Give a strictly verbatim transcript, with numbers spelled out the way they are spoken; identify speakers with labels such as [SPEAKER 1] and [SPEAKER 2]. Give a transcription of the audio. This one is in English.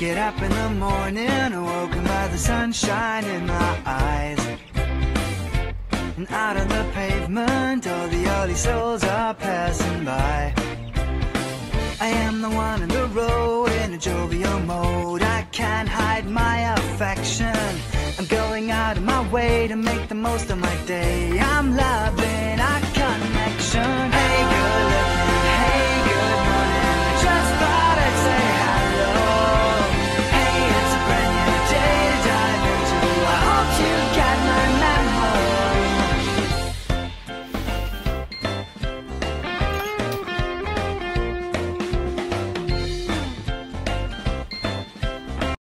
[SPEAKER 1] Get up in the morning, awoken by the sunshine in my eyes. And out on the pavement, all the early souls are passing by. I am the one on the road in a jovial mode. I can't hide my affection. I'm going out of my way to make the most of my day. I'm loud.